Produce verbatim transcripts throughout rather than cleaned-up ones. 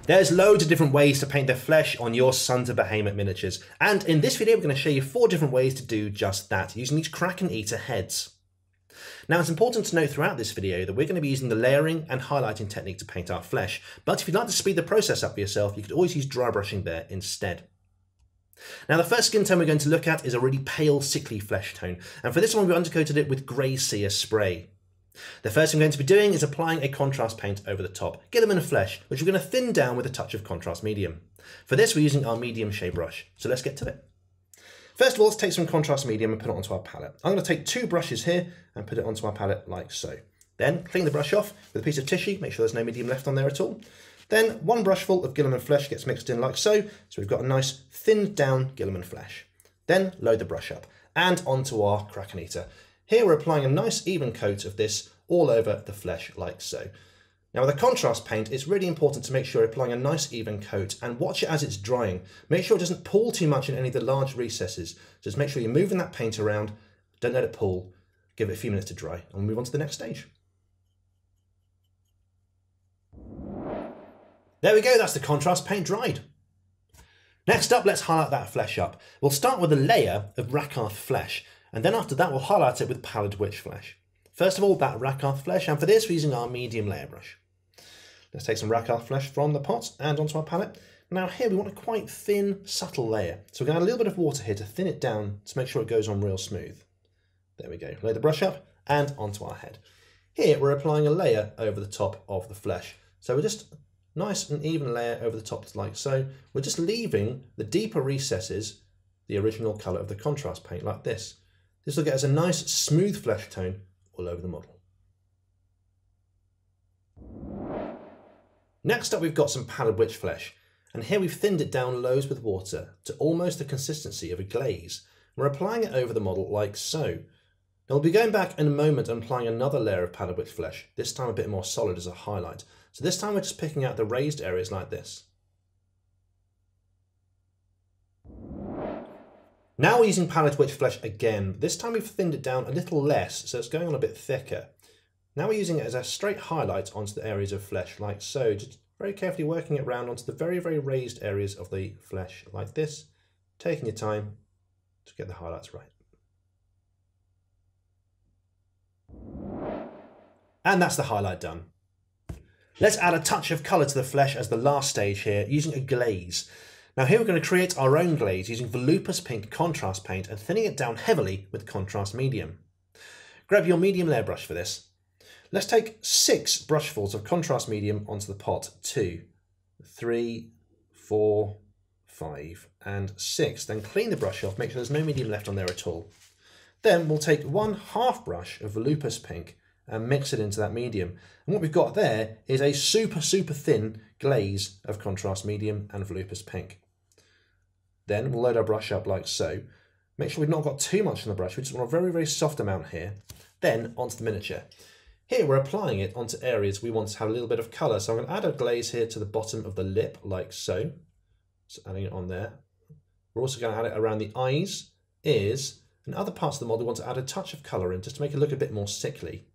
There's loads of different ways to paint the flesh on your Sons of Behemat miniatures, and in this video we're going to show you four different ways to do just that, using these Kraken Eater heads. Now it's important to note throughout this video that we're going to be using the layering and highlighting technique to paint our flesh, but if you'd like to speed the process up for yourself, you could always use dry brushing there instead. Now the first skin tone we're going to look at is a really pale, sickly flesh tone, and for this one we've undercoated it with Grey Seer spray. The first thing we're going to be doing is applying a contrast paint over the top, Guilliman Flesh, which we're going to thin down with a touch of contrast medium. For this we're using our medium shade brush, so let's get to it. First of all, let's take some contrast medium and put it onto our palette. I'm going to take two brushes here and put it onto our palette like so. Then clean the brush off with a piece of tissue, make sure there's no medium left on there at all. Then one brushful of Guilliman Flesh gets mixed in like so, so we've got a nice thinned down Guilliman Flesh. Then load the brush up and onto our Kraken Eater. Here we're applying a nice even coat of this all over the flesh like so. Now with a contrast paint, it's really important to make sure you're applying a nice even coat and watch it as it's drying. Make sure it doesn't pull too much in any of the large recesses. Just make sure you're moving that paint around, don't let it pull, give it a few minutes to dry, and we'll move on to the next stage. There we go, that's the contrast paint dried. Next up, let's highlight that flesh up. We'll start with a layer of Rakarth flesh, and then after that we'll highlight it with Pallid Witch flesh. First of all, that Rakarth flesh, and for this we're using our medium layer brush. Let's take some Rakarth flesh from the pot and onto our palette. Now here we want a quite thin, subtle layer, so we're going to add a little bit of water here to thin it down to make sure it goes on real smooth. There we go, lay the brush up and onto our head. Here we're applying a layer over the top of the flesh, so we're just nice and even layer over the top like so. We're just leaving the deeper recesses the original colour of the contrast paint like this. This will get us a nice smooth flesh tone all over the model. Next up we've got some Pallid Witch flesh, and here we've thinned it down loads with water to almost the consistency of a glaze. We're applying it over the model like so. Now we'll be going back in a moment and applying another layer of Pallid Witch flesh, this time a bit more solid as a highlight. So this time we're just picking out the raised areas like this. Now we're using Pallid Witch flesh again. This time we've thinned it down a little less, so it's going on a bit thicker. Now we're using it as a straight highlight onto the areas of flesh like so, just very carefully working it round onto the very, very raised areas of the flesh like this, taking your time to get the highlights right. And that's the highlight done. Let's add a touch of colour to the flesh as the last stage here, using a glaze. Now here we're going to create our own glaze using Volupus Pink contrast paint and thinning it down heavily with contrast medium. Grab your medium layer brush for this. Let's take six brushfuls of contrast medium onto the pot. Two, three, four, five, and six. Then clean the brush off, make sure there's no medium left on there at all. Then we'll take one half brush of Volupus Pink and mix it into that medium. And what we've got there is a super, super thin glaze of contrast medium and Volupus Pink. Then we'll load our brush up like so. Make sure we've not got too much on the brush, we just want a very, very soft amount here. Then onto the miniature. Here we're applying it onto areas we want to have a little bit of colour. So I'm going to add a glaze here to the bottom of the lip like so. So adding it on there. We're also going to add it around the eyes, ears, and other parts of the model we want to add a touch of colour in just to make it look a bit more sickly.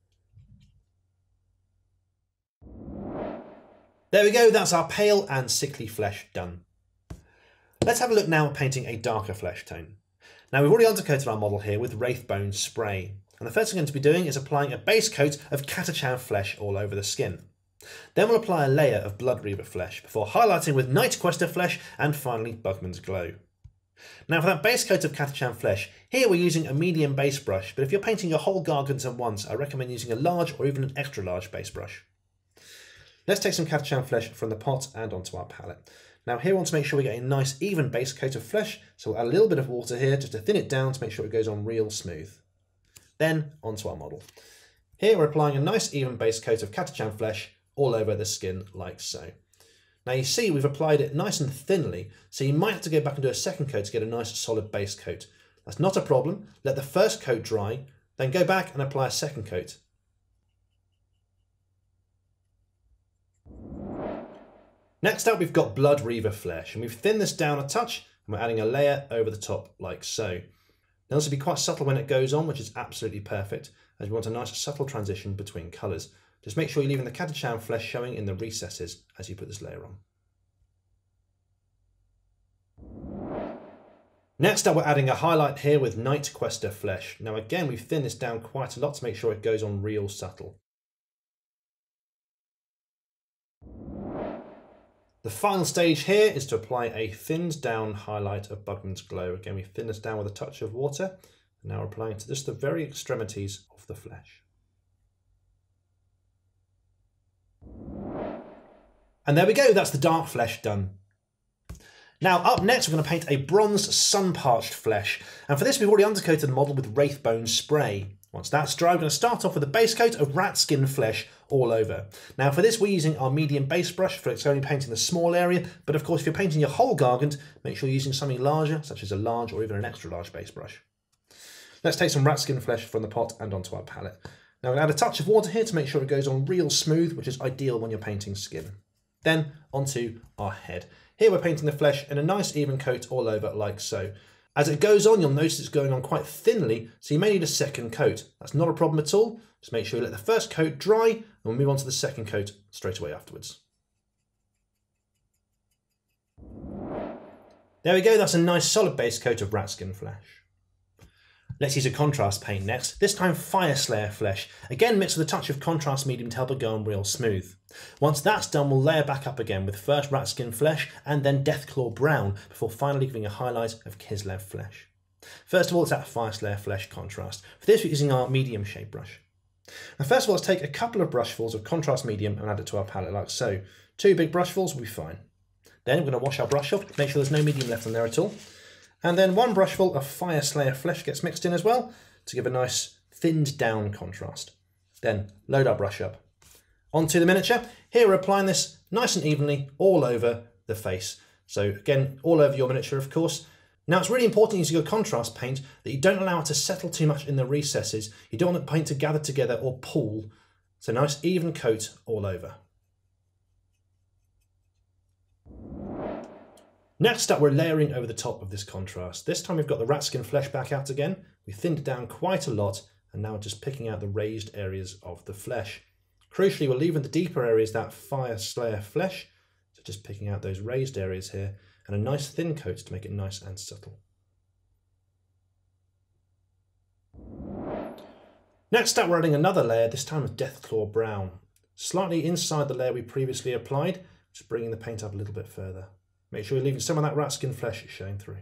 There we go, that's our pale and sickly flesh done. Let's have a look now at painting a darker flesh tone. Now we've already undercoated our model here with Wraithbone spray, and the first thing we're going to be doing is applying a base coat of Catachan flesh all over the skin. Then we'll apply a layer of Blood Reaver flesh before highlighting with Night Quester flesh and finally Bugman's Glow. Now for that base coat of Catachan flesh, here we're using a medium base brush, but if you're painting your whole gargants at once, I recommend using a large or even an extra large base brush. Let's take some Catachan flesh from the pot and onto our palette. Now here we want to make sure we get a nice even base coat of flesh, so we'll add a little bit of water here just to thin it down to make sure it goes on real smooth. Then onto our model. Here we're applying a nice even base coat of Catachan flesh all over the skin like so. Now you see we've applied it nice and thinly, so you might have to go back and do a second coat to get a nice solid base coat. That's not a problem. Let the first coat dry, then go back and apply a second coat. Next up we've got Blood Reaver flesh, and we've thinned this down a touch and we're adding a layer over the top like so. Now this will be quite subtle when it goes on, which is absolutely perfect, as we want a nice subtle transition between colours. Just make sure you're leaving the Catachan flesh showing in the recesses as you put this layer on. Next up, we're adding a highlight here with Night Quester flesh. Now again, we've thinned this down quite a lot to make sure it goes on real subtle. The final stage here is to apply a thinned down highlight of Bugman's Glow. Again, we've thinned this down with a touch of water, and now we're applying it to just the very extremities of the flesh. And there we go, that's the dark flesh done. Now up next we're going to paint a bronze sun-parched flesh, and for this we've already undercoated the model with Wraithbone spray. Once that's dry, we're going to start off with a base coat of rat skin flesh all over. Now for this we're using our medium base brush for it's only painting the small area, but of course if you're painting your whole gargant, make sure you're using something larger, such as a large or even an extra large base brush. Let's take some rat skin flesh from the pot and onto our palette. Now we're going to add a touch of water here to make sure it goes on real smooth, which is ideal when you're painting skin. Then onto our head. Here we're painting the flesh in a nice even coat all over like so. As it goes on, you'll notice it's going on quite thinly, so you may need a second coat. That's not a problem at all. Just make sure you let the first coat dry and we'll move on to the second coat straight away afterwards. There we go, that's a nice solid base coat of rat skin flesh. Let's use a contrast paint next, this time Fire Slayer flesh. Again mixed with a touch of contrast medium to help it go on real smooth. Once that's done, we'll layer back up again with first rat skin flesh and then Deathclaw brown before finally giving a highlight of Kislev flesh. First of all, it's that Fire Slayer flesh contrast. For this we're using our medium shape brush. Now first of all, let's take a couple of brushfuls of contrast medium and add it to our palette like so. Two big brushfuls will be fine. Then we're going to wash our brush off, make sure there's no medium left on there at all. And then one brushful of Fire Slayer flesh gets mixed in as well to give a nice thinned down contrast. Then load our brush up. Onto the miniature. Here we're applying this nice and evenly all over the face. So again, all over your miniature, of course. Now it's really important using your contrast paint that you don't allow it to settle too much in the recesses. You don't want the paint to gather together or pool. So nice even coat all over. Next up, we're layering over the top of this contrast. This time we've got the rat skin flesh back out again. We thinned it down quite a lot, and now just picking out the raised areas of the flesh. Crucially, we're leaving the deeper areas that Fire Slayer flesh, so just picking out those raised areas here, and a nice thin coat to make it nice and subtle. Next up, we're adding another layer, this time of Deathclaw brown. Slightly inside the layer we previously applied, just bringing the paint up a little bit further. Make sure you're leaving some of that rat skin flesh showing through.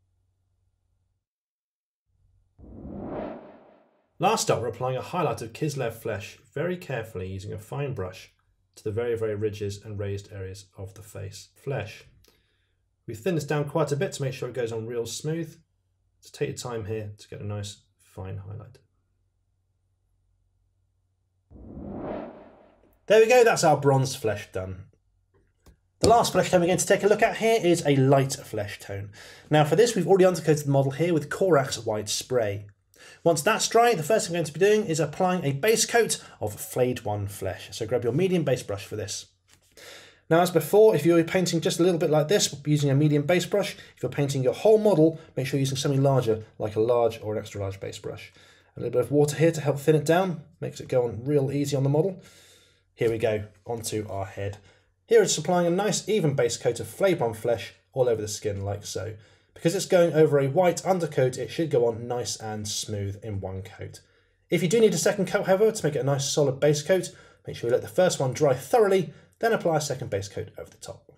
Last up, we're applying a highlight of Kislev flesh very carefully using a fine brush to the very, very ridges and raised areas of the face flesh. We've thinned this down quite a bit to make sure it goes on real smooth. So take your time here to get a nice fine highlight. There we go, that's our bronze flesh done. The last flesh tone we're going to take a look at here is a light flesh tone. Now for this we've already undercoated the model here with Korax white spray. Once that's dry, the first thing I'm going to be doing is applying a base coat of Flayed One flesh. So grab your medium base brush for this. Now as before, if you're painting just a little bit like this, using a medium base brush, if you're painting your whole model, make sure you're using something larger, like a large or an extra large base brush. A little bit of water here to help thin it down, makes it go on real easy on the model. Here we go, onto our head. Here it's applying a nice even base coat of Flayed One flesh all over the skin like so. Because it's going over a white undercoat, it should go on nice and smooth in one coat. If you do need a second coat, however, to make it a nice solid base coat, make sure you let the first one dry thoroughly, then apply a second base coat over the top.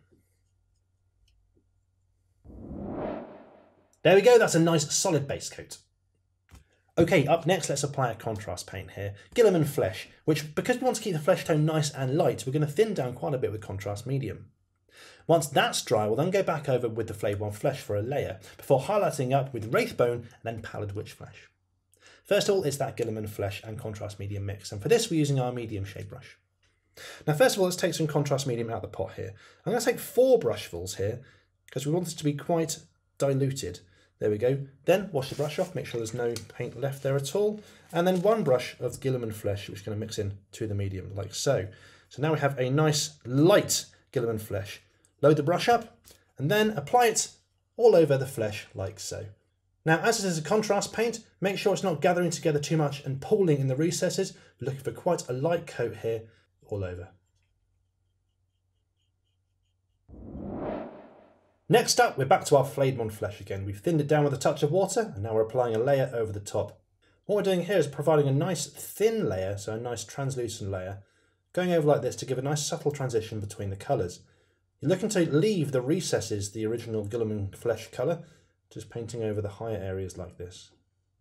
There we go, that's a nice solid base coat. Okay, up next let's apply a contrast paint here, Guilliman Flesh, which because we want to keep the flesh tone nice and light, we're going to thin down quite a bit with contrast medium. Once that's dry, we'll then go back over with the Flayed One flesh for a layer, before highlighting up with Wraithbone and then Pallid Witch flesh. First of all, it's that Guilliman Flesh and contrast medium mix, and for this we're using our medium shade brush. Now first of all, let's take some contrast medium out of the pot here. I'm going to take four brushfuls here, because we want it to be quite diluted. There we go. Then wash the brush off, make sure there's no paint left there at all. And then one brush of Guilliman Flesh, which is going to mix in to the medium, like so. So now we have a nice light Guilliman Flesh. Load the brush up, and then apply it all over the flesh, like so. Now, as it is a contrast paint, make sure it's not gathering together too much and pooling in the recesses. We're looking for quite a light coat here, all over. Next up, we're back to our flayed mon flesh again. We've thinned it down with a touch of water, and now we're applying a layer over the top. What we're doing here is providing a nice thin layer, so a nice translucent layer, going over like this to give a nice subtle transition between the colours. You're looking to leave the recesses the original Guilliman flesh colour, just painting over the higher areas like this.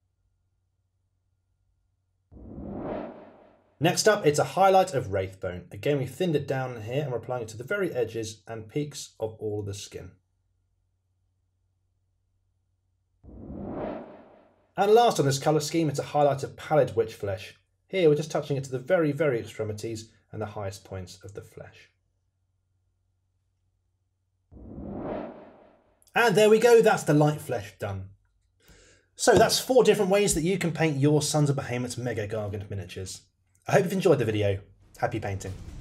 Next up, it's a highlight of Wraithbone. Again, we've thinned it down here and we're applying it to the very edges and peaks of all of the skin. And last on this colour scheme, it's a highlight of Pallid Witch flesh. Here we're just touching it to the very, very extremities and the highest points of the flesh. And there we go, that's the light flesh done. So that's four different ways that you can paint your Sons of Behemat Mega Gargant miniatures. I hope you've enjoyed the video. Happy painting.